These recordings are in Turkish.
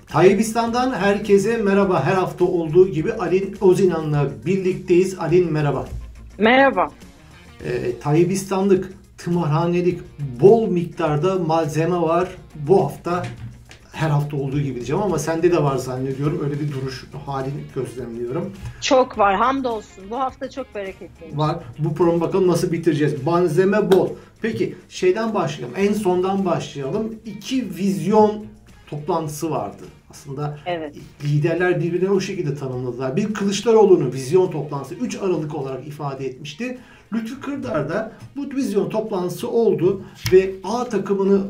Tayyibistan'dan herkese merhaba. Her hafta olduğu gibi Alin Ozinan'la birlikteyiz. Alin merhaba. Merhaba. Tayyibistanlık, tımarhanelik bol miktarda malzeme var. Bu hafta her hafta olduğu gibi diyeceğim ama sende de var zannediyorum. Öyle bir duruş halini gözlemliyorum. Çok var. Hamdolsun. Bu hafta çok bereketliymiş. Var. Bu programı bakalım nasıl bitireceğiz. Malzeme bol. Peki şeyden başlayalım. En sondan başlayalım. İki vizyon toplantısı vardı. Aslında Evet. liderler birbirine o şekilde tanımladılar. Bir Kılıçdaroğlu'nun vizyon toplantısı 3 Aralık olarak ifade etmişti. Lütfü Kırdar da bu vizyon toplantısı oldu ve A takımını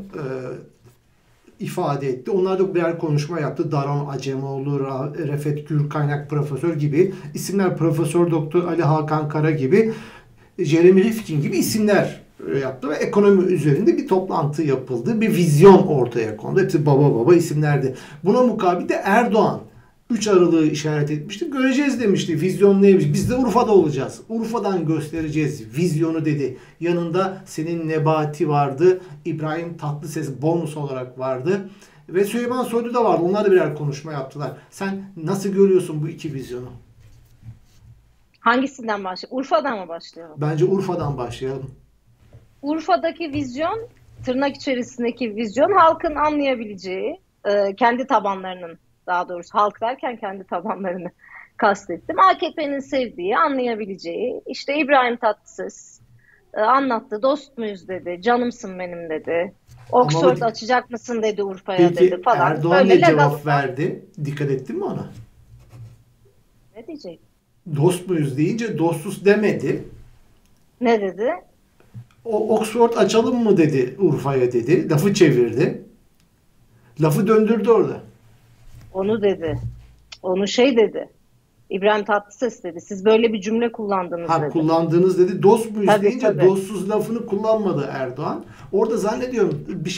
ifade etti. Onlar da birer konuşma yaptı. Daron Acemoğlu, Refet Gürkaynak Profesör gibi isimler, Profesör Doktor Ali Hakan Kara gibi, Jeremy Rifkin gibi isimler yaptı ve ekonomi üzerinde bir toplantı yapıldı. Bir vizyon ortaya kondu. Hepsi baba baba isimlerdi. Buna mukabil de Erdoğan 3 Aralık'ı işaret etmişti. Göreceğiz demişti. Vizyon neymiş? Biz de Urfa'da olacağız. Urfa'dan göstereceğiz vizyonu dedi. Yanında senin Nebati vardı. İbrahim Tatlıses bonus olarak vardı. Ve Süleyman Soylu da vardı. Onlar da birer konuşma yaptılar. Sen nasıl görüyorsun bu iki vizyonu? Hangisinden başlayalım? Urfa'dan mı başlayalım? Bence Urfa'dan başlayalım. Urfa'daki vizyon, tırnak içerisindeki vizyon halkın anlayabileceği, kendi tabanlarının, daha doğrusu halk derken kendi tabanlarını kastettim. AKP'nin sevdiği, anlayabileceği, işte İbrahim Tatlıses anlattı, dost muyuz dedi, canımsın benim dedi. Oxford açacak mısın dedi Urfa'ya dedi falan. Erdoğan ne cevap verdi? Dikkat ettin mi ona? Ne diyecek? Dost muyuz deyince dostuz demedi. Ne dedi? O Oxford açalım mı dedi Urfa'ya dedi. Lafı çevirdi. Lafı döndürdü orada. Onu dedi. Onu dedi. İbrahim Tatlıses dedi. Siz böyle bir cümle kullandınız dedi. Kullandığınız dedi. Dost muyuz tabii, deyince tabii. Dostsuz lafını kullanmadı Erdoğan. Orada zannediyorum bir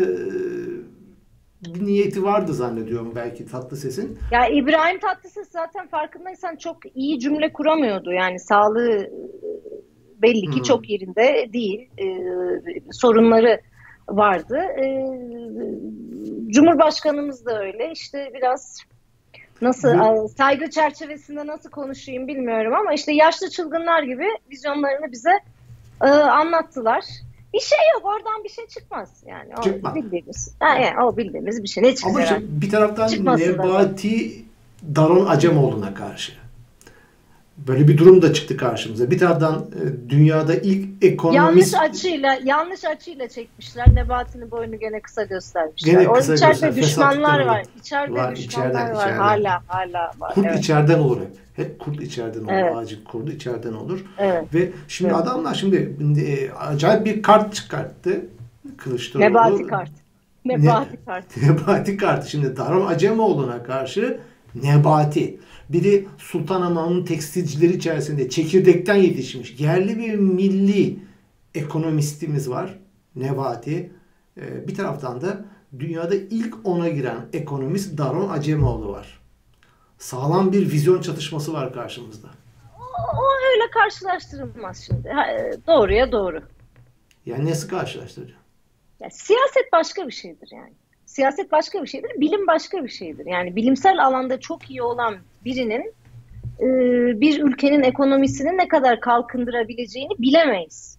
bir niyeti vardı zannediyorum belki Tatlıses'in. Ya İbrahim Tatlıses zaten farkındaysan çok iyi cümle kuramıyordu. Yani sağlığı belli ki çok yerinde değil. Sorunları vardı. Cumhurbaşkanımız da öyle. İşte biraz nasıl saygı çerçevesinde nasıl konuşayım bilmiyorum ama işte yaşlı çılgınlar gibi vizyonlarını bize anlattılar. Bir şey yok. Oradan bir şey çıkmaz. Yani o Çıkmaz. bildiğimiz. Yani o bildiğimiz bir şey. Ne çıkacak? Ama işte bir taraftan Nebati Daron Acemoğlu'na karşı. Böyle bir durum da çıktı karşımıza. Bir taraftan dünyada ilk ekonomist... Yanlış açıyla çekmişler. Nebati'nin boyunu gene kısa göstermişler. Gene kısa içeride düşmanlar var. İçeride düşmanlar var. Hala var. Kurt içeriden olur hep. Hep kurt içeriden olur. Evet. Ağacın kurdu içeriden olur. Evet. Ve şimdi adamlar acayip bir kart çıkarttı. Kılıçdaroğlu. Nebati kart. Nebati kartı. Şimdi Daron Acemoğlu'na karşı Nebati. Biri Sultanahmet'in tekstilcileri içerisinde çekirdekten yetişmiş. Yerli bir milli ekonomistimiz var. Nebati. Bir taraftan da dünyada ilk 10'a giren ekonomist Daron Acemoğlu var. Sağlam bir vizyon çatışması var karşımızda. O öyle karşılaştırılmaz şimdi. Doğruya doğru. Yani nasıl karşılaştıracağım? Ya, siyaset başka bir şeydir yani. Siyaset başka bir şeydir, bilim başka bir şeydir. Yani bilimsel alanda çok iyi olan birinin bir ülkenin ekonomisini ne kadar kalkındırabileceğini bilemeyiz.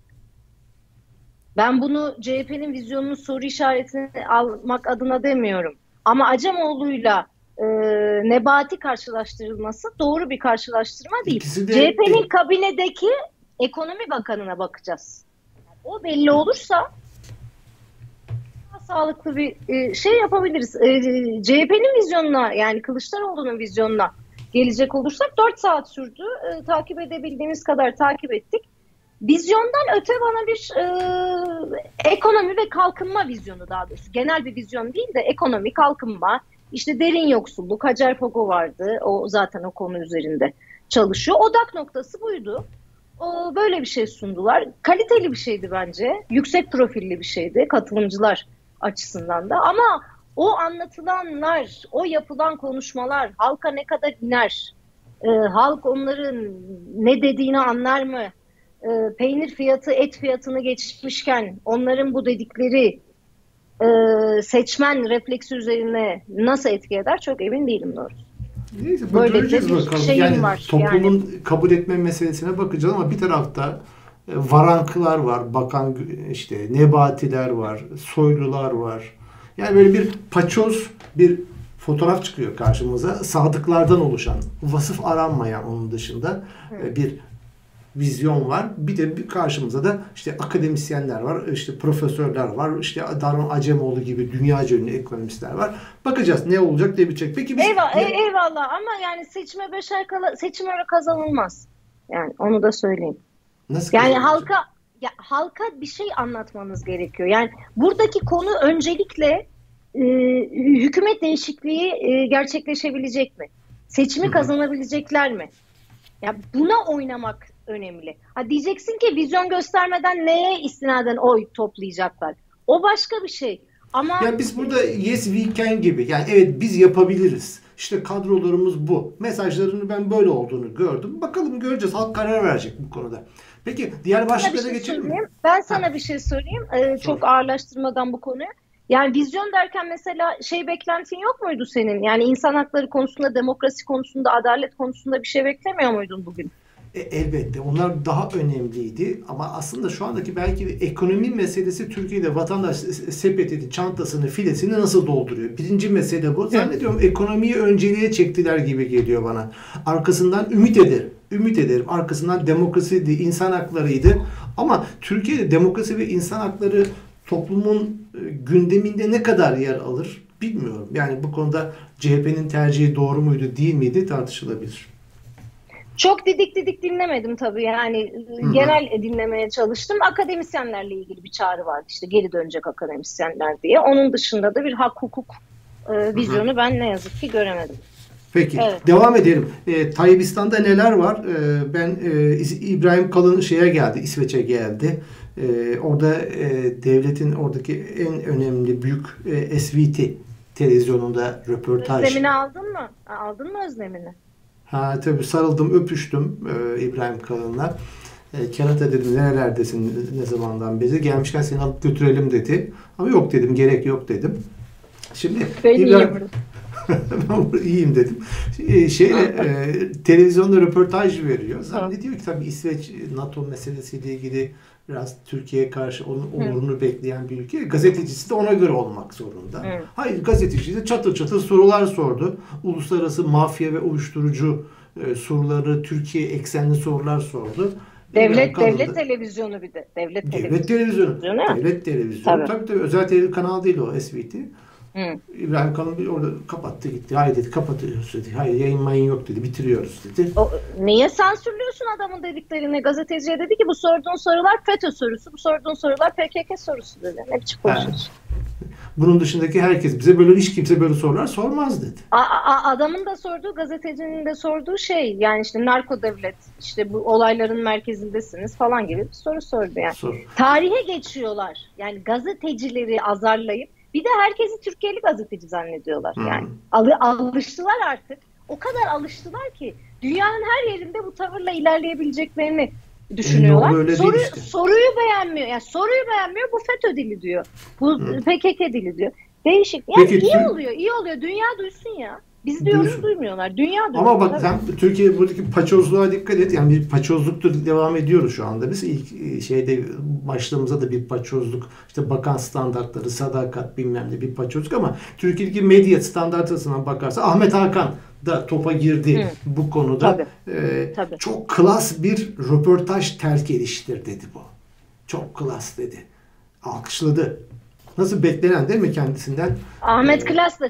Ben bunu CHP'nin vizyonunu soru işaretine almak adına demiyorum. Ama Acemoğlu'yla Nebati karşılaştırılması doğru bir karşılaştırma değil. CHP'nin kabinedeki ekonomi bakanına bakacağız. O belli olursa sağlıklı bir şey yapabiliriz. CHP'nin vizyonuna yani Kılıçdaroğlu'nun vizyonuna gelecek olursak 4 saat sürdü. Takip edebildiğimiz kadar takip ettik. Vizyondan öte bana bir ekonomi ve kalkınma vizyonu daha doğrusu. Genel bir vizyon değil de ekonomi, kalkınma, işte derin yoksulluk, Hacer Fogo vardı. O zaten o konu üzerinde çalışıyor. Odak noktası buydu. Böyle bir şey sundular. Kaliteli bir şeydi bence. Yüksek profilli bir şeydi katılımcılar açısından da. Ama o anlatılanlar, o yapılan konuşmalar halka ne kadar iner? Halk onların ne dediğini anlar mı? Peynir fiyatı et fiyatını geçmişken onların bu dedikleri seçmen refleksi üzerine nasıl etki eder çok emin değilim doğrusu. Neyse Böyle göreceğiz bir bakalım. şeyim Yani var. toplumun kabul etme meselesine bakacağız ama bir tarafta varanklar var, bakan işte Nebatiler var, soylular var. Yani böyle bir paçoz bir fotoğraf çıkıyor karşımıza. Sadıklardan oluşan, vasıf aranmayan onun dışında bir vizyon var. Bir de karşımıza da işte akademisyenler var, işte profesörler var, işte Daron Acemoğlu gibi dünyaca ünlü ekonomistler var. Bakacağız ne olacak, ne bitecek. Peki biz eyvallah ama yani seçime 5 ay kala seçim öyle kazanılmaz. Yani onu da söyleyeyim. Nasıl yani halka bir şey anlatmanız gerekiyor. Yani buradaki konu öncelikle hükümet değişikliği gerçekleşebilecek mi? Seçimi kazanabilecekler mi? Ya buna oynamak önemli. Ha diyeceksin ki vizyon göstermeden neye istinaden oy toplayacaklar? O başka bir şey. Ama ya biz burada yes we can gibi yani evet biz yapabiliriz. İşte kadrolarımız bu. Mesajlarını ben böyle olduğunu gördüm. Bakalım göreceğiz. Halk karar verecek bu konuda. Peki diğer başlıklara geçelim mi? Ben sana bir şey söyleyeyim. Çok ağırlaştırmadan bu konuyu. Yani vizyon derken mesela beklentin yok muydu senin? Yani insan hakları konusunda, demokrasi konusunda, adalet konusunda bir şey beklemiyor muydun bugün? Elbette. Onlar daha önemliydi. Ama aslında şu andaki belki de ekonomi meselesi Türkiye'de vatandaş sepetini, çantasını, filesini nasıl dolduruyor? Birinci mesele bu. Zannediyorum ekonomiyi önceliğe çektiler gibi geliyor bana. Arkasından ümit ederim. Ümit ederim. Arkasından demokrasiydi, insan haklarıydı. Ama Türkiye'de demokrasi ve insan hakları toplumun gündeminde ne kadar yer alır bilmiyorum. Yani bu konuda CHP'nin tercihi doğru muydu, değil miydi tartışılabilir. Çok didik dinlemedim tabii yani genel dinlemeye çalıştım. Akademisyenlerle ilgili bir çağrı vardı işte geri dönecek akademisyenler diye. Onun dışında da bir hak hukuk vizyonu ben ne yazık ki göremedim. Peki devam edelim. Tayyibistan'da neler var? Ben İbrahim Kalın geldi, İsveç'e geldi. Orada devletin oradaki en önemli büyük SVT televizyonunda röportaj. Özlemini aldın mı? Aldın mı özlemini? Ha tabii sarıldım, öpüştüm İbrahim Kalın'la. Kerata dedim nerelerdesin ne zamandan beri? Gelmişken seni alıp götürelim dedi. Ama yok dedim, gerek yok dedim. Şimdi İbrahim ben iyiyim dedim. Televizyonda röportaj veriyor. Zannediyor ki tabii İsveç NATO meselesiyle ilgili biraz Türkiye'ye karşı onun olurunu bekleyen bir ülke. Gazetecisi de ona göre olmak zorunda. Hayır, gazeteci de çatır çatır sorular sordu. Uluslararası mafya ve uyuşturucu soruları, Türkiye eksenli sorular sordu. Devlet televizyonu bir de. Devlet televizyonu. Tabii. Özel kanal değil o SVT. İbrahim Kalın orada kapattı gitti. Hayır dedi kapatıyoruz dedi. Hayır yayın mayın yok dedi. Bitiriyoruz dedi. Niye sansürlüyorsun adamın dediklerini? Gazeteciye dedi ki bu sorduğun sorular FETÖ sorusu. Bu sorduğun sorular PKK sorusu dedi. Ne biçim konuşuyorsun? Bunun dışındaki herkes bize böyle hiç kimse böyle sorular sormaz dedi. Adamın da sorduğu, gazetecinin de sorduğu şey yani işte narko devlet, işte bu olayların merkezindesiniz falan gibi bir soru sordu yani. Tarihe geçiyorlar. Yani gazetecileri azarlayıp bir de herkesi Türkiye'li gazeteci zannediyorlar. Yani alıştılar artık. O kadar alıştılar ki dünyanın her yerinde bu tavırla ilerleyebileceklerini düşünüyorlar. Soruyu beğenmiyor. Yani soruyu beğenmiyor. Bu FETÖ dili diyor. Bu PKK dili diyor. Değişik. Yani peki, iyi oluyor. Dünya duysun ya. Biz diyoruz duymuyorlar. Dünya duyuyor. Ama bak sen Türkiye buradaki paçozluğa dikkat et. Yani bir paçozluktur devam ediyoruz şu anda. Biz ilk başlığımıza da bir paçozluk, işte bakan standartları, sadakat bilmem ne bir paçozluk ama Türkiye'deki medya standartına bakarsa Ahmet Hakan da topa girdi bu konuda. Tabii. Çok klas bir röportaj terk ediştir dedi bu. Çok klas dedi. Alkışladı. Nasıl beklenen değil mi kendisinden? Ahmet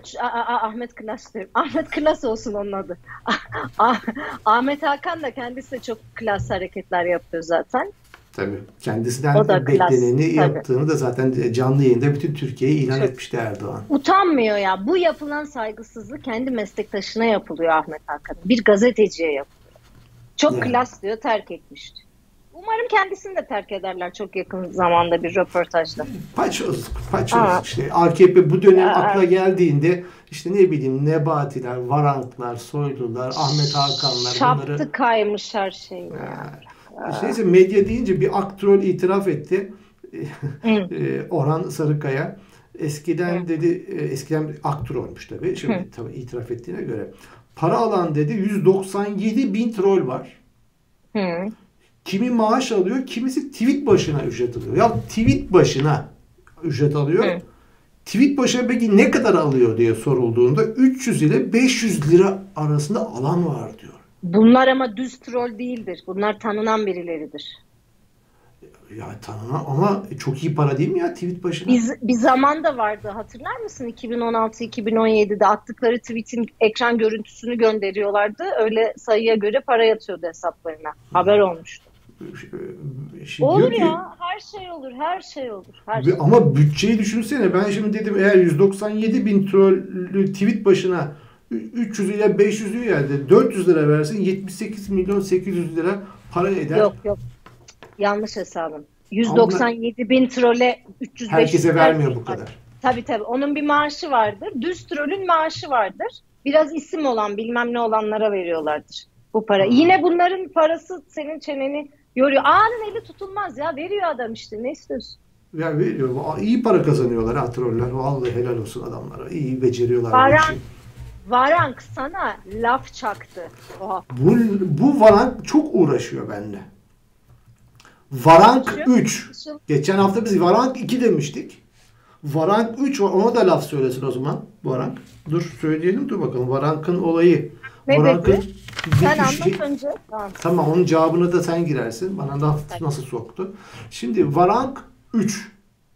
Klas olsun onun adı. Ahmet Hakan da kendisi de çok klas hareketler yapıyor zaten. Tabii. Kendisinden bekleneni yaptığını da zaten canlı yayında bütün Türkiye'ye ilan etmişti Erdoğan. Utanmıyor ya. Bu yapılan saygısızlık kendi meslektaşına yapılıyor Ahmet Hakan'ın. Bir gazeteciye yapılıyor. Çok klas diyor, terk etmişti. Umarım kendisini de terk ederler çok yakın zamanda bir röportajda. Paçozluk işte. AKP bu dönem akla geldiğinde işte ne bileyim Nebatiler, Varanklar, Soylular, Ahmet Hakanlar şaptı kaymış her şey. İşte medya deyince bir aktrol itiraf etti. Orhan Sarıkaya. Eskiden dedi, eskiden aktör olmuş tabii. Şimdi tabii itiraf ettiğine göre. Para alan dedi 197 bin troll var. Hı. Kimi maaş alıyor, kimisi tweet başına ücret alıyor. Ya tweet başına ücret alıyor. Hı. Tweet başına peki ne kadar alıyor diye sorulduğunda 300 ile 500 lira arasında alan var diyor. Bunlar ama düz troll değildir. Bunlar tanınan birileridir. Ya tanınan ama çok iyi para değil mi ya tweet başına? Bir zaman da vardı, hatırlar mısın? 2016-2017'de attıkları tweetin ekran görüntüsünü gönderiyorlardı. Öyle sayıya göre para yatıyordu hesaplarına. Haber olmuştu. Şimdi Olur diyor ya, her şey olur, her şey olur. Her şey. ama bütçeyi düşünsene. Ben şimdi dedim eğer 197 bin trollü tweet başına 300 ile 500 yerde 400 lira versin 78 milyon 800 lira para eder. Yok. Yanlış hesabım. 197 bin trole 300-500 herkese vermiyor bu kadar. Tabii. Onun bir maaşı vardır. Düz trolün maaşı vardır. Biraz isim olan, bilmem ne olanlara veriyorlardır bu para. Yine bunların parası senin çeneni yoruyor. Ağanın eli tutulmaz ya. Veriyor adam işte. Ne istiyorsun? Ya veriyor. İyi para kazanıyorlar ha troller. Vallahi helal olsun adamlara. İyi beceriyorlar bu işi. Varank sana laf çaktı. Oha. Bu Varank çok uğraşıyor benimle. Varank 3. Geçen hafta biz Varank 2 demiştik. Varank 3 var. Ona da laf söylesin o zaman. Varank. Dur söyleyelim, dur bakalım. Varank'ın olayı. Ne Varank'ın dedi? Sen anlat önce. Tamam, onun cevabını da sen girersin. Bana laf nasıl soktu. Şimdi Varank 3.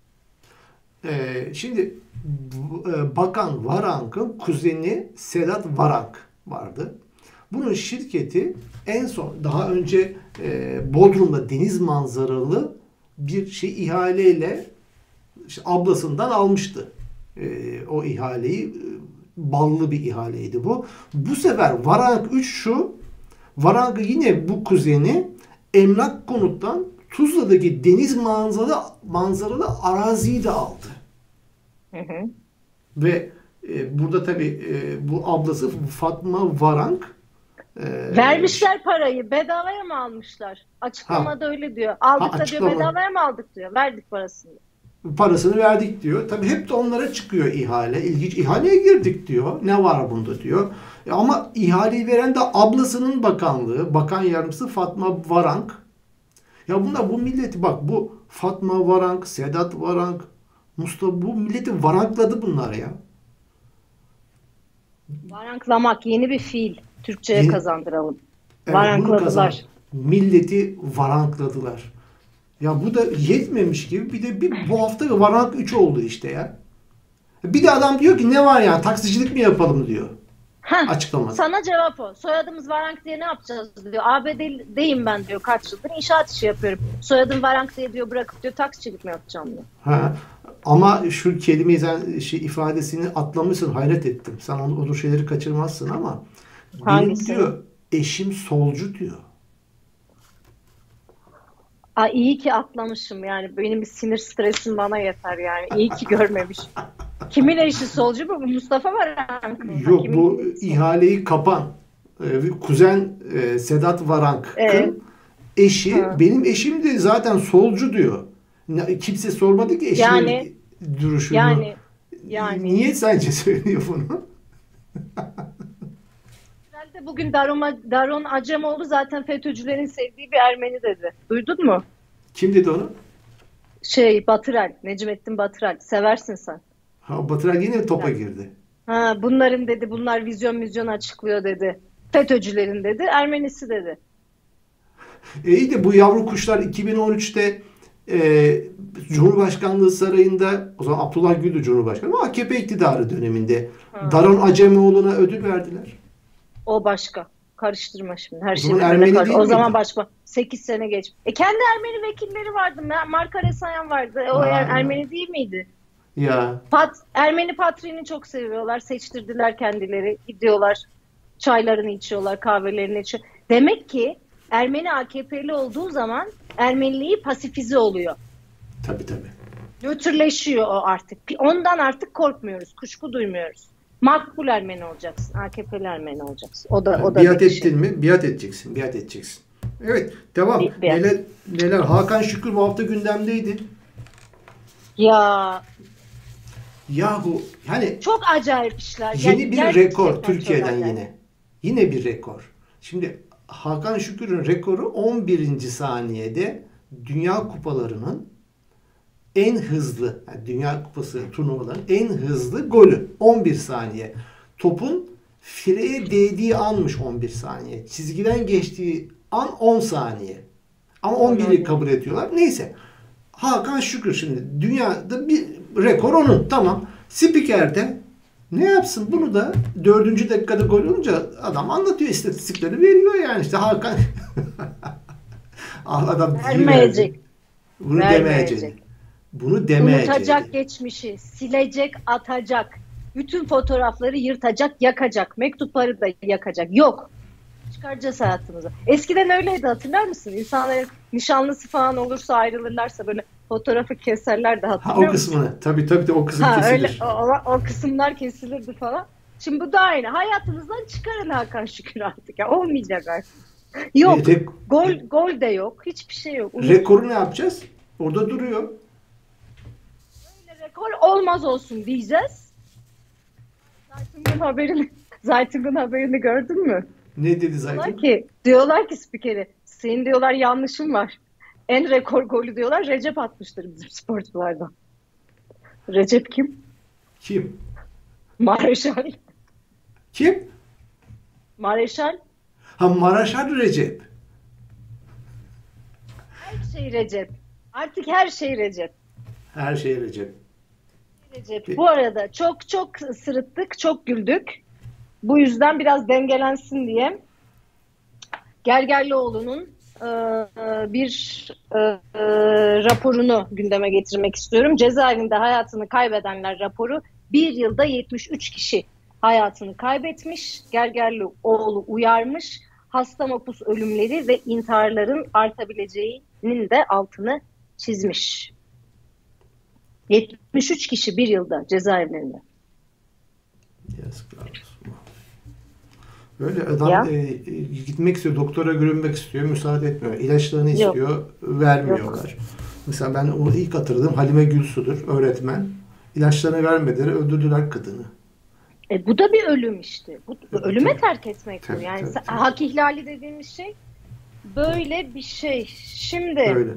Şimdi Bakan Varank'ın kuzeni Sedat Varank vardı. Bunun şirketi en son daha önce Bodrum'da deniz manzaralı bir ihaleyle işte ablasından almıştı. O ihaleyi ballı bir ihaleydi bu. Bu sefer Varank 3 şu. Varank'ı yine bu kuzeni Emlak Konut'tan Tuzla'daki deniz manzaralı araziyi de aldı. Hı hı. Ve burada tabii bu ablası Fatma Varank vermişler parayı. Bedavaya mı almışlar? Açıklamada öyle diyor. Aldık da diyor, bedavaya mı aldık diyor. Verdik parasını. Parasını verdik diyor. Tabii hep de onlara çıkıyor ihale. İlginç, ihaleye girdik diyor. Ne var bunda diyor. Ama ihaleyi veren de ablasının bakanlığı. Bakan yardımcısı Fatma Varank. Ya bunlar bu milleti bak, bu Fatma Varank, Sedat Varank, Mustafa, bu milleti varankladı bunlar ya. Varanklamak yeni bir fiil. Türkçe'ye kazandıralım. Evet, varankladılar. Milleti varankladılar. Ya bu da yetmemiş gibi bir de bu hafta Varank 3 oldu işte ya. Bir de adam diyor ki ne var ya, taksicilik mi yapalım diyor. Açıklaması. Sana cevap o. Soyadımız Varank diye ne yapacağız diyor. ABD'deyim ben diyor, kaç yıldır inşaat işi yapıyorum. Soyadım Varank diye diyor, bırakıp diyor taksicilik mi yapacağım diyor. Ama şu kelimeyi sen ifadesini atlamışsın, hayret ettim. Sen o şeyleri kaçırmazsın ama hangisi? Benim diyor eşim solcu diyor. İyi ki atlamışım yani, benim bir sinir stresim bana yeter yani. İyi ki görmemiş. Kimin eşi solcu bu? Mustafa Varank mı? Yok, bu ihaleyi kapan kuzen Sedat Varank'ın eşi. Benim eşim de zaten solcu diyor. Kimse sormadı ki eşinin duruşunu. Yani. Niye sence söylüyor bunu? Herhalde bugün Daron Acemoğlu zaten FETÖ'cülerin sevdiği bir Ermeni dedi. Duydun mu? Kim dedi onu? Batırel. Necmettin Batırel. Seversin sen. Batırel yine topa girdi. Bunların dedi, bunlar vizyon açıklıyor dedi. FETÖ'cülerin dedi, Ermenisi dedi. İyi de bu yavru kuşlar 2013'te Cumhurbaşkanlığı sarayında, o zaman Abdullah Gül'dü Cumhurbaşkanı ama AKP iktidarı döneminde Daron Acemoğlu'na ödül verdiler. O başka. Karıştırma şimdi. Her şey Ermeni o zaman başka. 8 sene geç. Kendi Ermeni vekilleri vardı. Marka Resayan vardı. O Ermeni değil miydi? Ya. Ermeni patriğini çok seviyorlar. Seçtirdiler kendileri. Gidiyorlar. Çaylarını içiyorlar. Kahvelerini içiyor. Demek ki Ermeni AKP'li olduğu zaman Ermeniliği pasifize oluyor. Tabii. Nötrleşiyor o artık. Ondan artık korkmuyoruz. Kuşku duymuyoruz. Makbul Ermeni olacaksın. AKP'li Ermeni olacaksın. O da biat ettin mi? Biat edeceksin. Evet. Devam. Neler? Hakan Şükür bu hafta gündemdeydi. Ya Yahu yani Çok acayip işler. yeni bir rekor Gerçekten çok Türkiye'den acayip. yine. Yine bir rekor. Şimdi Hakan Şükür'ün rekoru 11. saniyede Dünya Kupalarının en hızlı, yani Dünya Kupası turnuvalarının en hızlı golü 11 saniye. Topun fileye değdiği anmış 11 saniye. Çizgiden geçtiği an 10 saniye. Ama 11'i kabul ediyorlar. Neyse. Hakan Şükür şimdi dünyada bir rekor onun. Tamam. Spiker'de ne yapsın? Bunu da 4. dakikada gol olunca adam anlatıyor, istatistikleri veriyor yani. İşte Hakan adam Vermeyecek. bunu Vermeyecek. demeyecek. Bunu demeyecek. Unutacak geçmişi, silecek, atacak. Bütün fotoğrafları yırtacak, yakacak. Mektupları da yakacak. Yok. Çıkaracağız hayatımıza. Eskiden öyleydi, hatırlar mısın? İnsanların nişanlısı falan olursa, ayrılırlarsa böyle fotoğrafı keserler de, Ha, hatırlıyor o musun? kısmını. Tabii o kısım Ha, öyle kesilir. o kısımlar kesilirdi falan. Şimdi bu da aynı. Hayatımızdan çıkarın Hakan Şükür artık. Ya. Olmayacak artık. Yok. Re- Gol de yok. Hiçbir şey yok. rekoru ne yapacağız? Orada duruyor. Böyle rekor olmaz olsun diyeceğiz. Zaytung'un haberini gördün mü? Ne dedi zaten? Diyorlar ki spikeri, senin diyorlar yanlışın var. En rekor golü diyorlar Recep atmıştır bizim sporculardan. Recep kim? Kim? Mareşal. Kim? Mareşal. Ha, Maraşar Recep. Her şey Recep. Artık her şey Recep. Her şey Recep. Recep. Bu arada çok çok sırıttık, çok güldük. Bu yüzden biraz dengelensin diye Gergerlioğlu'nun bir raporunu gündeme getirmek istiyorum. Cezaevinde hayatını kaybedenler raporu. Bir yılda 73 kişi hayatını kaybetmiş. Gergerlioğlu uyarmış. Hasta mapus ölümleri ve intiharların artabileceğinin de altını çizmiş. 73 kişi bir yılda cezaevlerinde. Yazıklar olsun. Böyle adam gitmek istiyor, doktora görünmek istiyor, müsaade etmiyor. İlaçlarını istiyor, vermiyorlar. Yok. Mesela ben o ilk hatırladığım Halime Gülsu'dur, öğretmen. İlaçlarını vermediler, öldürdüler kadını. Bu da bir ölüm işte. Bu ölüme tabii. Terk etmek bu. Yani Tabii. hak ihlali dediğimiz şey böyle bir şey. Şimdi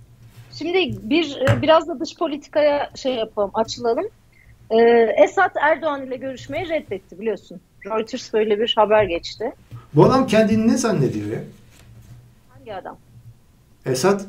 biraz da dış politikaya yapalım, açılalım. Esad Erdoğan ile görüşmeyi reddetti, biliyorsun. Reuters böyle bir haber geçti. Bu adam kendini ne zannediyor ya? Hangi adam? Esad?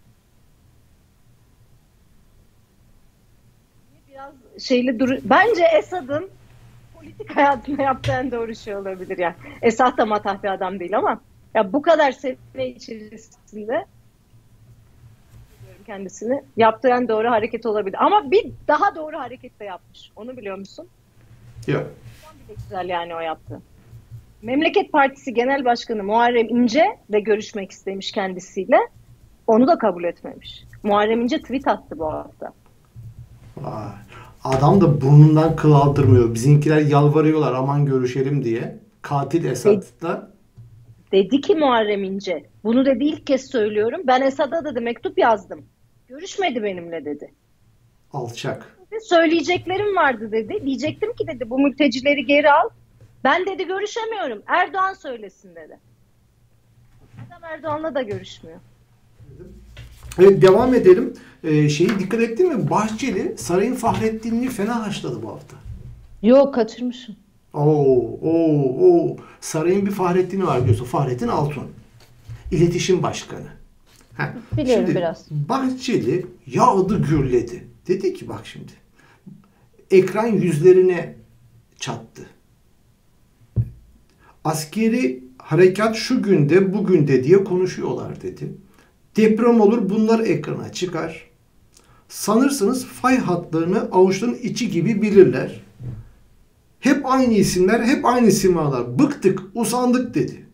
Biraz bence Esad'ın politik hayatında yaptığı en doğru şey olabilir yani. Esad da matah bir adam değil ama ya bu kadar sene içerisinde kendisini yaptığı en doğru hareket olabilir. Ama bir daha doğru hareket de yapmış. Onu biliyor musun? Yok. Bir de güzel yani o yaptı. Memleket Partisi Genel Başkanı Muharrem İnce de görüşmek istemiş kendisiyle. Onu da kabul etmemiş. Muharrem İnce tweet attı bu hafta. Vay. Adam da burnundan kıl aldırmıyor. Bizimkiler yalvarıyorlar aman görüşelim diye. Katil Esad'la. Dedi ki Muharrem İnce, bunu dedi ilk kez söylüyorum. Ben Esad'a dedi mektup yazdım. Görüşmedi benimle dedi. Alçak. Söyleyeceklerim vardı dedi. Diyecektim ki dedi bu mültecileri geri al. Ben dedi görüşemiyorum. Erdoğan söylesin dedi. Adam Erdoğan'la da görüşmüyor. Evet, devam edelim. Dikkat ettin mi? Bahçeli Sarayın Fahrettin'i fena haşladı bu hafta. Yok, kaçırmışım. Sarayın bir Fahrettin'i var biliyorsun. Fahrettin Altun. İletişim Başkanı. Biliyorum biraz. Bahçeli yağdı gürledi. Dedi ki bak şimdi. Ekran yüzlerine çattı. Askeri harekat şu günde bugünde diye konuşuyorlar dedi. Deprem olur bunlar ekrana çıkar. Sanırsınız fay hatlarını avuçların içi gibi bilirler. Hep aynı isimler, hep aynı simalar. Bıktık, usandık dedi.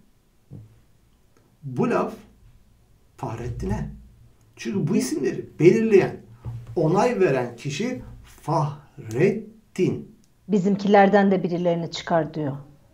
Bu laf Fahrettin'e. Çünkü bu isimleri belirleyen, onay veren kişi Fahrettin. Bizimkilerden de birilerini çıkar diyor.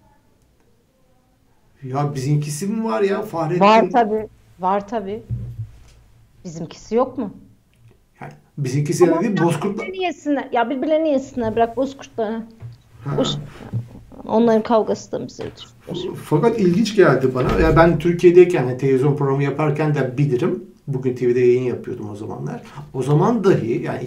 Ya bizimkisi mi var ya Fahrettin? Var tabii. Var tabii. Bizimkisi yok mu? Yani Bizimkisi Ama öyle değil. Bozkurt'la. birbirlerini yesinler. Ya birbirlerini yesinler. Bırak bozkurtları. Ha. Boş. Onların kavgası da bize yetiyor. Fakat ilginç geldi bana. Ya ben Türkiye'deyken hani televizyon programı yaparken de bilirim. Bugün TV'de yayın yapıyordum o zamanlar. O zaman dahi yani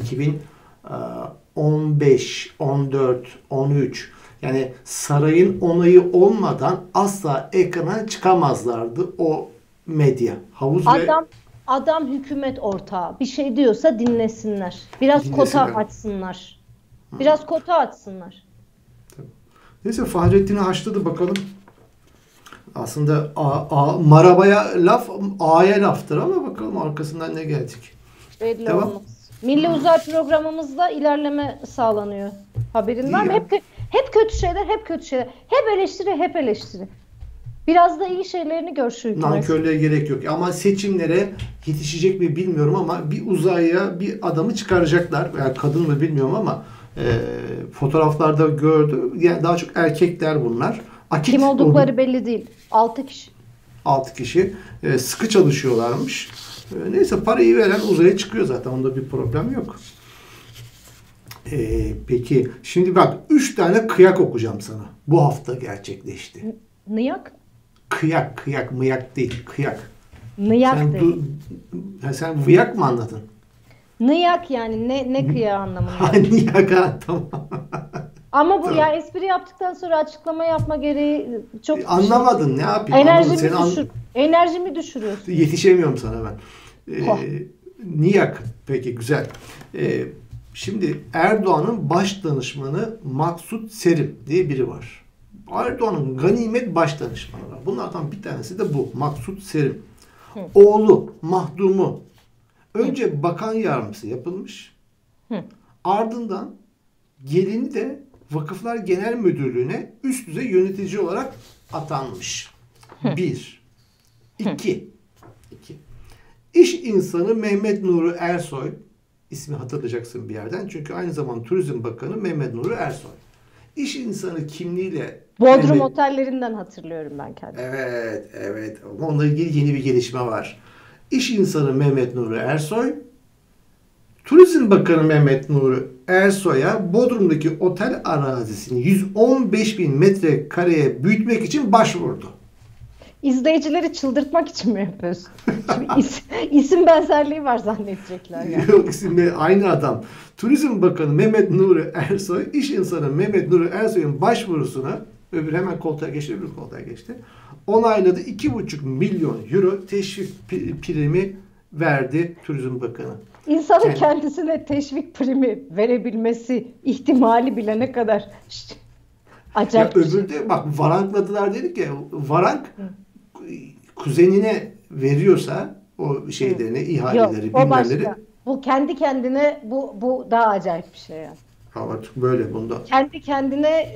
2015, 14, 13 yani sarayın onayı olmadan asla ekrana çıkamazlardı o medya. Havuz ve Adam hükümet ortağı. Bir şey diyorsa dinlesinler. Biraz kota dinlesinler. açsınlar. Biraz kota açsınlar. Neyse Fahrettin'i haşladı bakalım. Aslında marabaya laf A'ya laftır ama bakalım arkasından ne gelecek. Belli Devam. olmaz. Milli Uzay programımızda ilerleme sağlanıyor. Haberin var mı? İyi. Hep kötü şeyler, hep kötü şeyler. Hep eleştiri, hep eleştiri. Biraz da iyi şeylerini gör şu hükümet. Nankörlüğe gerek yok. Ama seçimlere yetişecek mi bilmiyorum ama bir uzaya bir adamı çıkaracaklar. Yani kadın mı bilmiyorum ama fotoğraflarda gördüm. Yani daha çok erkekler bunlar. Akit Kim oldukları belli değil. 6 kişi. 6 kişi sıkı çalışıyorlarmış. Neyse parayı veren uzaya çıkıyor zaten. Onda bir problem yok. Peki şimdi bak 3 tane kıyak okuyacağım sana. Bu hafta gerçekleşti. Nıyak? Kıyak, mıyak değil, kıyak. Nıyak Sen, de. sen vıyak mı anladın? Nıyak yani ne kıyağı anlamında. Ha, niyak ha, tamam. Ama bu Tamam. ya espri yaptıktan sonra açıklama yapma gereği çok Anlamadın ne yapayım? Anlamadım. Enerjimi düşürüyorsun. Yetişemiyorum sana ben. Oh. Niyak. Peki güzel. Şimdi Erdoğan'ın baş danışmanı Maksut Serim diye biri var. Erdoğan'ın ganimet baş danışmanı var. Bunlardan bir tanesi de bu. Maksut Serim. Oğlu Mahdumu önce bakan yardımcısı yapılmış. Ardından gelini de Vakıflar Genel Müdürlüğü'ne üst düzey yönetici olarak atanmış. Bir. İki. İş insanı Mehmet Nuri Ersoy, ismi hatırlayacaksın bir yerden çünkü aynı zamanda Turizm Bakanı Mehmet Nuri Ersoy. İş insanı kimliğiyle Bodrum otellerinden hatırlıyorum ben kendimi. Evet. Onunla ilgili yeni bir gelişme var. İş insanı Mehmet Nuri Ersoy, Turizm Bakanı Mehmet Nuri Ersoy'a Bodrum'daki otel arazisini 115 bin metrekareye büyütmek için başvurdu. İzleyicileri çıldırtmak için mi yapıyorsun? Şimdi isim benzerliği var zannedecekler yani. Yok isimleri aynı adam. Turizm Bakanı Mehmet Nuri Ersoy, iş insanı Mehmet Nuri Ersoy'un başvurusuna öbür hemen koltuğa geçti, öbür koltuğa geçti. Onayladı 2,5 milyon euro teşvik primi verdi Turizm Bakanı. İnsanın kendisine teşvik primi verebilmesi ihtimali bile ne kadar acayip. Ya öbürde bak varankladılar dedik ya, varank kuzenine veriyorsa o şeylerini, ihaleleri, Yok, o bilmemleri. başka. Bu kendi kendine bu daha acayip bir şey yani. Artık böyle bunda. Kendi kendine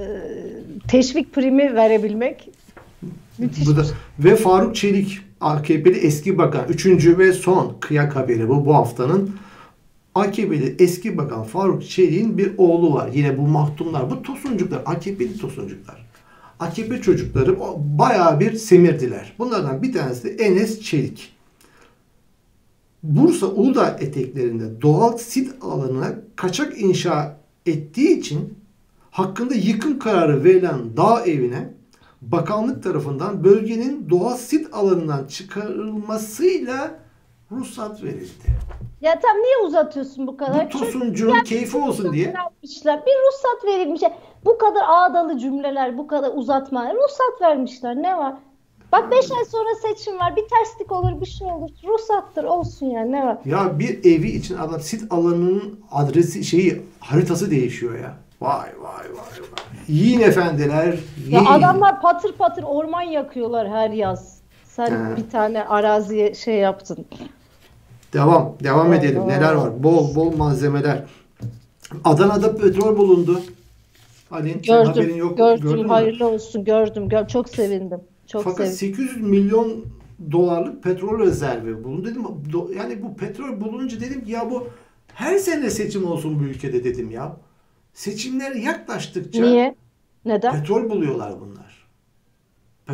teşvik primi verebilmek müthiş. Bu da, ve Faruk Çelik, AKP'li eski bakan, 3. ve son kıyak haberi bu haftanın. AKP'li eski bakan Faruk Çelik'in bir oğlu var. Yine bu mahtumlar, bu tosuncuklar, AKP'li tosuncuklar. AKP çocukları bayağı bir semirdiler. Bunlardan bir tanesi de Enes Çelik. Bursa Uludağ eteklerinde doğal sit alanına kaçak inşa ettiği için hakkında yıkım kararı verilen dağ evine bakanlık tarafından bölgenin doğal sit alanından çıkarılmasıyla ruhsat verildi. Ya tam niye uzatıyorsun bu kadar? Bu tosuncunun keyfi olsun diye. Vermişler. Bir ruhsat verilmiş. Bu kadar ağdalı cümleler, bu kadar uzatma. Ruhsat vermişler. Ne var? Bak 5 ay sonra seçim var. Bir terslik olur, bir şey olur. Ruhsattır olsun yani. Ne var? Ya bir evi için adam sit alanının adresi haritası değişiyor ya. Vay. Yiyin efendiler. Yiyin. Ya adamlar patır patır orman yakıyorlar her yaz. Sen bir tane araziye şey yaptın. Devam edelim. Neler var? Bol malzemeler. Adana'da petrol bulundu. Ali'nin haberin yok. Gördüm. Hayırlı olsun. Gördüm. Çok sevindim. Fakat 800 milyon dolarlık petrol rezervi bulundu. Dedim, yani bu petrol bulununca dedim ki ya bu her sene seçim olsun bu ülkede dedim ya. Seçimler yaklaştıkça niye? Neden? petrol buluyorlar bunlar.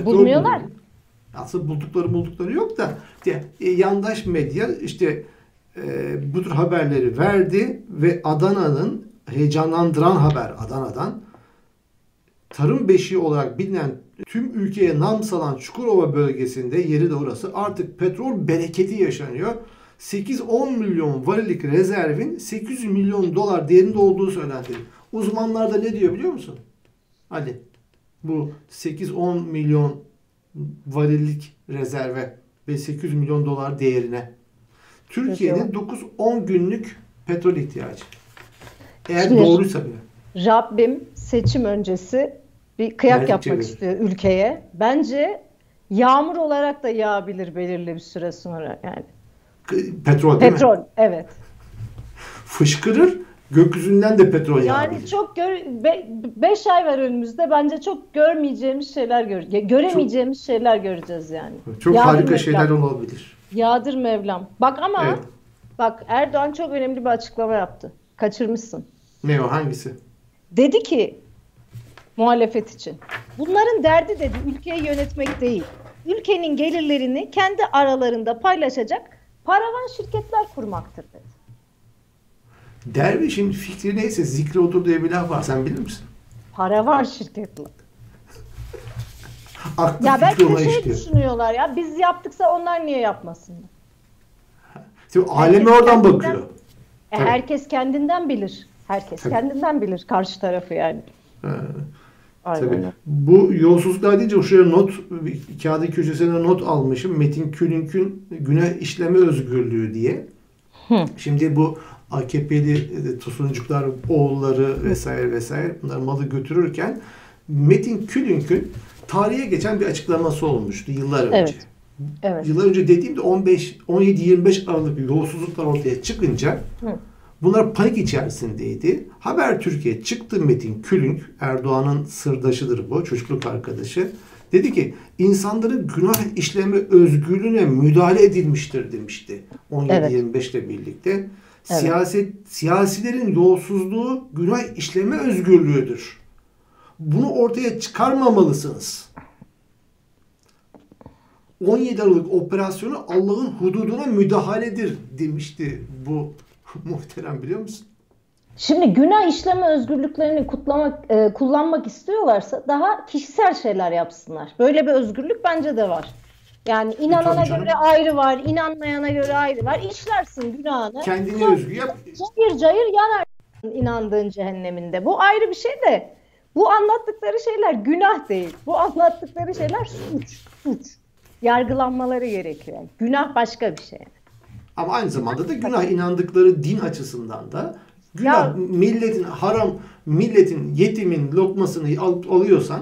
Bulmuyorlar. Aslında buldukları yok da yandaş medya işte bu tür haberleri verdi ve Adana'nın heyecanlandıran haber Adana'dan tarım beşiği olarak bilinen tüm ülkeye nam salan Çukurova bölgesinde yeri de orası artık petrol bereketi yaşanıyor. 8-10 milyon varillik rezervin 800 milyon dolar değerinde olduğu söylendi. Uzmanlar da ne diyor biliyor musun? Hadi bu 8-10 milyon varillik rezerve ve 800 milyon dolar değerine Türkiye'nin 9-10 günlük petrol ihtiyacı. Eğer doğruysa bile. Rabbim seçim öncesi bir kıyak yapmak istiyor ülkeye. Bence yağmur olarak da yağabilir belirli bir süre sonra yani. Petrol değil mi? Petrol, evet. Fışkırır, gökyüzünden de petrol yağabilir. Yani çok 5 ay var önümüzde. Bence çok görmeyeceğimiz şeyler göremeyeceğimiz şeyler göreceğiz yani. Çok Yağdır harika Mevlam. şeyler olabilir. Yağdır Mevlam. Bak ama Evet. bak Erdoğan çok önemli bir açıklama yaptı. Kaçırmışsın. Ne o? Hangisi? Dedi ki muhalefet için. Bunların derdi dedi ülkeyi yönetmek değil. Ülkenin gelirlerini kendi aralarında paylaşacak paravan şirketler kurmaktır dedi. Dervişin fikri neyse zikri odur diye bir laf var. Sen bilir misin? Paravan şirketler. Aklı Ya fikri belki ona de şey işliyor. düşünüyorlar ya biz yaptıksa onlar niye yapmasınlar? Şimdi aleme oradan bakıyor. Herkes kendinden bilir. Herkes kendinden bilir karşı tarafı yani. Tabii. Bu yolsuzluklar deyince şuraya kağıdı köşesine not almışım. Metin Külünk'ün günah işleme özgürlüğü diye. Şimdi bu AKP'li tusuncuklar oğulları vesaire bunlar malı götürürken Metin Külünk'ün tarihe geçen bir açıklaması olmuştu yıllar önce. Evet. Evet. Yıllar önce dediğimde 17-25 Aralık yolsuzluklar ortaya çıkınca bunlar panik içerisindeydi. Haber Türkiye çıktı. Metin Külünk, Erdoğan'ın sırdaşıdır bu, çocukluk arkadaşı. Dedi ki insanların günah işleme özgürlüğüne müdahale edilmiştir demişti. 17-25 ile birlikte. Evet. Siyasilerin yolsuzluğu günah işleme özgürlüğüdür. Bunu ortaya çıkarmamalısınız. 17 Aralık operasyonu Allah'ın hududuna müdahaledir demişti bu muhterem, biliyor musun? Şimdi günah işleme özgürlüklerini kullanmak istiyorlarsa daha kişisel şeyler yapsınlar. Böyle bir özgürlük bence de var. Yani inanana göre ayrı var, inanmayana göre ayrı var. İşlersin günahını. Kendine özgü yap. Cayır cayır yanar inandığın cehenneminde. Bu ayrı bir şey de bu anlattıkları şeyler günah değil. Bu anlattıkları şeyler suç. Yargılanmaları gerekiyor. Günah başka bir şey. Ama aynı zamanda da günah inandıkları din açısından da günah milletin yetimin lokmasını alıyorsan.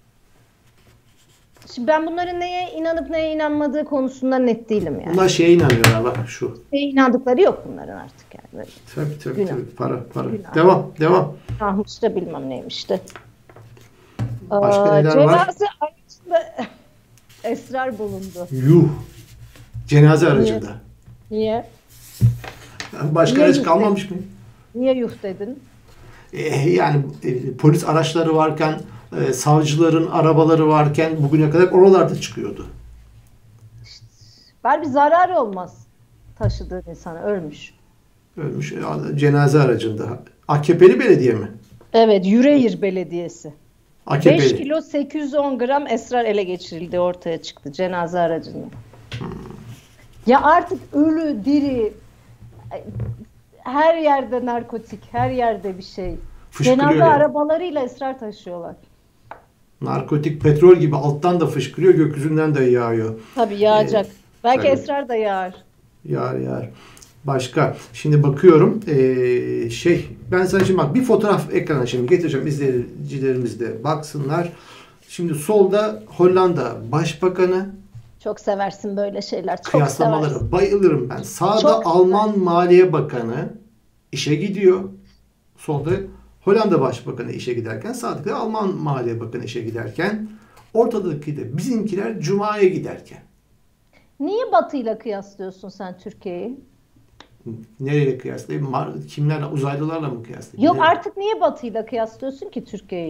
Şimdi ben bunların neye inanıp neye inanmadığı konusunda net değilim yani. Bunlar şeye inanıyorlar bak şu. Neye inandıkları yok bunların artık yani. Tabii. Para. Günah. Devam. Ahmış da bilmem neymiş de. Başka neler var? Cenaze aracında esrar bulundu. Yuh. Cenaze aracında. Niye? Başka Niye araç kalmamış mı? Niye yuh dedin? Yani polis araçları varken, savcıların arabaları varken bugüne kadar oralarda çıkıyordu. Bir zararı olmaz taşıdığın insana. Ölmüş. Cenaze aracında. AKP'li belediye mi? Evet, Yüreğir Belediyesi. AKP'li. 5 kilo 810 gram esrar ele geçirildi, ortaya çıktı cenaze aracında. Ya artık ölü, diri, her yerde narkotik, her yerde bir şey. Cenaze arabalarıyla esrar taşıyorlar. Narkotik, petrol gibi alttan da fışkırıyor, gökyüzünden de yağıyor. Tabii yağacak. Belki esrar da yağar. Yağar. Başka. Şimdi bakıyorum. Ben sana şimdi bak bir fotoğraf ekrana şimdi getireceğim. İzleyicilerimiz de baksınlar. Şimdi solda Hollanda Başbakanı. Çok seversin böyle şeyler. Çok kıyaslamaları seversin. Bayılırım ben. Sağda Alman Maliye Bakanı işe gidiyor. Solda Hollanda Başbakanı işe giderken, sağdaki de Alman Maliye Bakanı işe giderken, ortadaki de bizimkiler Cuma'ya giderken. Niye Batı'yla kıyaslıyorsun sen Türkiye'yi? Nereyle kıyaslayayım? Kimlerle? Uzaylılarla mı kıyaslayayım? Yok artık niye Batı'yla kıyaslıyorsun ki Türkiye'yi?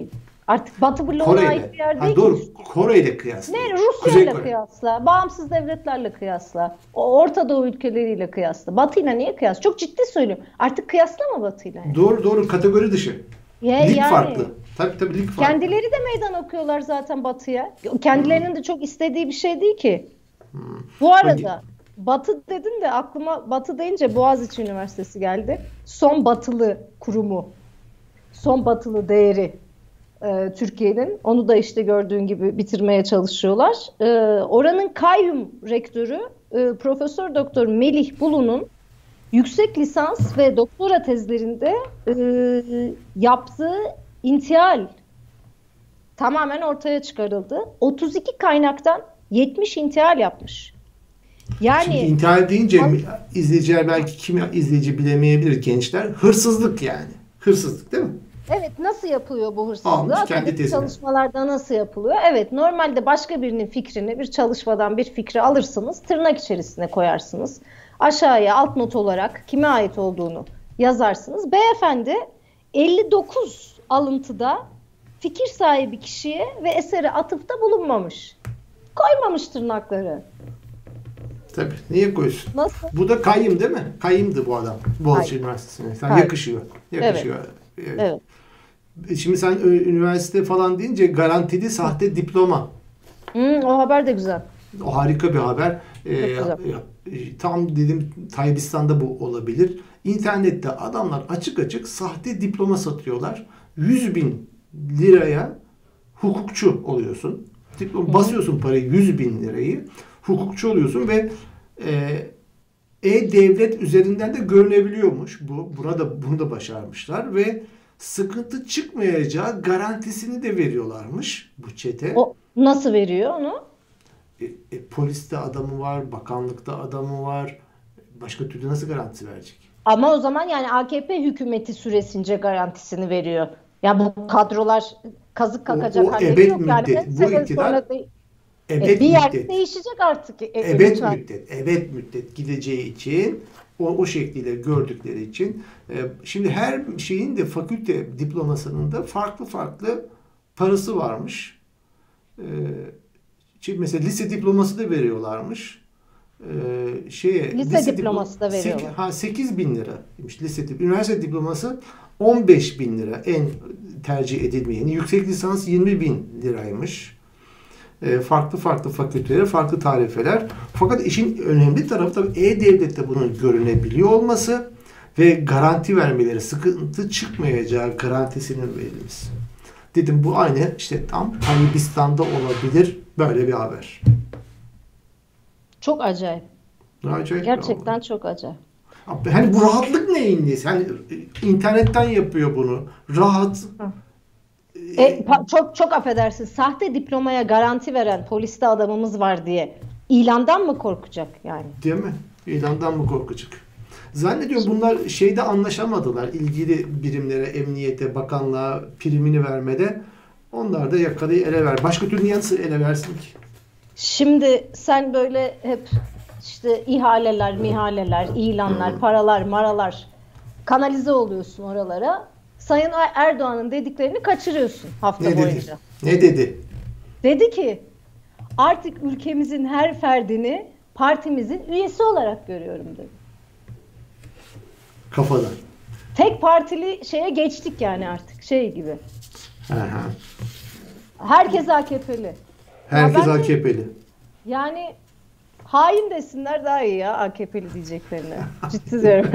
Artık Batı bloğuna Kore ait ile. bir yer Ha, değil doğru. ki. Kore ile kıyasla. Ne Kuzey Rusya'yla Kore. kıyasla, bağımsız devletlerle kıyasla, o Orta Doğu ülkeleriyle kıyasla. Batı'yla niye kıyas? Çok ciddi söylüyorum. Artık kıyaslama Batı'yla. Yani. Doğru kategori dışı. Lig Yani farklı. Tabii lig farklı. kendileri de meydan okuyorlar zaten Batı'ya. Kendilerinin de çok istediği bir şey değil ki. Bu arada Batı dedin de aklıma Batı deyince Boğaziçi Üniversitesi geldi. Son batılı kurumu, son batılı değeri Türkiye'nin. Onu da işte gördüğün gibi bitirmeye çalışıyorlar. Oranın kayyum rektörü Profesör Doktor Melih Bulu'nun yüksek lisans ve doktora tezlerinde yaptığı intihal tamamen ortaya çıkarıldı. 32 kaynaktan 70 intihal yapmış. Yani şimdi intihal deyince izleyiciler belki kim izleyici bilemeyebilir gençler. Hırsızlık yani. Hırsızlık değil mi? evet, nasıl yapılıyor bu hırsızlık? Almış kendi Akademik tezini. çalışmalarda nasıl yapılıyor? Evet, normalde başka birinin fikrini, bir çalışmadan bir fikri alırsınız, tırnak içerisine koyarsınız. Aşağıya alt not olarak kime ait olduğunu yazarsınız. Beyefendi 59 alıntıda fikir sahibi kişiye ve esere atıfta bulunmamış. Koymamış tırnakları. Tabii. Niye koyuyorsun? Nasıl? Bu da kayyım değil mi? Kayyımdı bu adam. Boğaziçi Kayyım. Üniversitesi'ne. Kayyım. Yakışıyor. Yakışıyor. Evet. Şimdi sen üniversite falan deyince garantili sahte diploma. O haber de güzel. O harika bir haber. güzel. Tam dedim Taybistan'da bu olabilir. İnternette adamlar açık açık sahte diploma satıyorlar. 100.000 liraya hukukçu oluyorsun. Basıyorsun parayı 100.000 lirayı. Hukukçu oluyorsun ve e-devlet üzerinden de görünebiliyormuş. Bunu da başarmışlar ve sıkıntı çıkmayacağı garantisini de veriyorlarmış bu çete. O nasıl veriyor onu? Poliste adamı var, bakanlıkta adamı var. Başka türlü nasıl garantisi verecek? Ama o zaman yani AKP hükümeti süresince garantisini veriyor. Ya bu kadrolar kazık kakacak o halde ebed yok yani. müddet. Bu iktidar ebed bir yerde müddet. değişecek artık. Ebed müddet gideceği için o şekliyle gördükleri için şimdi her şeyin de fakülte diplomasının da farklı parası varmış. Şimdi mesela lise diploması da veriyorlarmış. Lise diploması da veriyorlar. 8.000 liraymış üniversite diploması 15.000 lira en tercih edilmeyeni. Yüksek lisans 20.000 liraymış. Farklı fakültelere farklı tarifeler. Fakat işin önemli tarafı tabii e-devlette bunun görünebiliyor olması ve garanti vermeleri, sıkıntı çıkmayacağı garantisinin verilmesi. Dedim bu aynı işte tam Taybistan'da olabilir böyle bir haber. Çok acayip. Acayip. Gerçekten çok acayip. Hani bu rahatlık neyin nesi? Hani internetten yapıyor bunu. Rahat. Çok affedersin. Sahte diplomaya garanti veren poliste adamımız var diye ilandan mı korkacak yani? Değil mi? İlandan mı korkacak? Zannediyorum bunlar şeyde anlaşamadılar. İlgili birimlere, emniyete, bakanlığa primini vermede. Onlar da yakalayı ele ver. Başka türlü nasıl ele versin ki? Şimdi sen böyle hep işte mihaleler, ilanlar, paralar, maralar kanalize oluyorsun oralara. Sayın Erdoğan'ın dediklerini kaçırıyorsun hafta boyunca. Ne dedi? Dedi ki artık ülkemizin her ferdini partimizin üyesi olarak görüyorum dedi. Kafadan. Tek partili şeye geçtik yani artık şey gibi. Aha. Herkes AKP'li. Herkes AKP'li. Yani hain desinler daha iyi ya AKP'li diyeceklerine. Ciddi diyorum.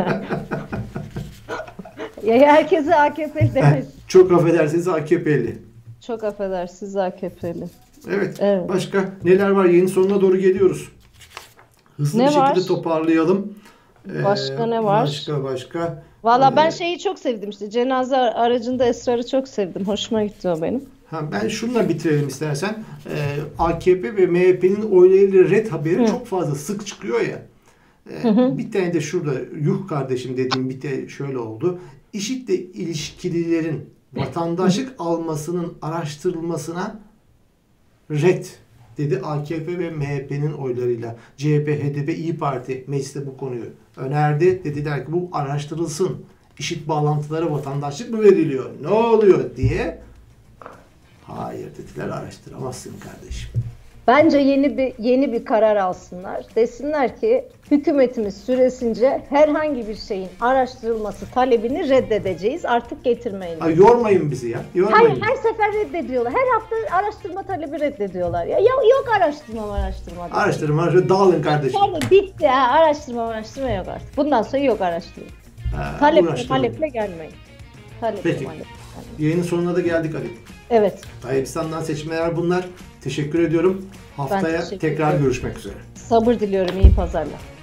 Ya herkese AKP'li demesin. Çok affedersiniz AKP'li. Çok affedersiniz AKP'li. Evet. Başka neler var? Yayın sonuna doğru geliyoruz. Hızlı bir şekilde toparlayalım. Başka ne var? Başka. Valla ben şeyi çok sevdim işte. Cenaze aracında Esrar'ı çok sevdim. Hoşuma gitti o benim. Ben şununla bitirelim istersen. AKP ve MHP'nin oylarıyla red haberi çok fazla sık çıkıyor ya. Bir tane de şurada yuh kardeşim dediğim bir de şöyle oldu. IŞİD'le ilişkililerin vatandaşlık almasının araştırılmasına red dedi AKP ve MHP'nin oylarıyla. CHP, HDP, İYİ Parti mecliste bu konuyu önerdi. Dediler ki bu araştırılsın. IŞİD bağlantılara vatandaşlık mı veriliyor? Ne oluyor diye. dediler, araştıramazsın kardeşim. Bence yeni bir karar alsınlar. Desinler ki hükümetimiz süresince herhangi bir şeyin araştırılması talebini reddedeceğiz. Artık getirmeyin. Ay, yormayın bizi ya. Yormayın. Her sefer reddediyorlar. Her hafta araştırma talebi reddediyorlar. Ya yok araştırma. Araştırma dağılın kardeşim. Bitti ha. Araştırma yok artık. Bundan sonra yok araştırma. Taleple gelmeyin. Peki. Yayının sonuna da geldik Ali. Evet. Tayyip'istan'dan seçmeler bunlar. Teşekkür ediyorum. Haftaya tekrar görüşmek üzere. Sabır diliyorum. İyi pazarlar.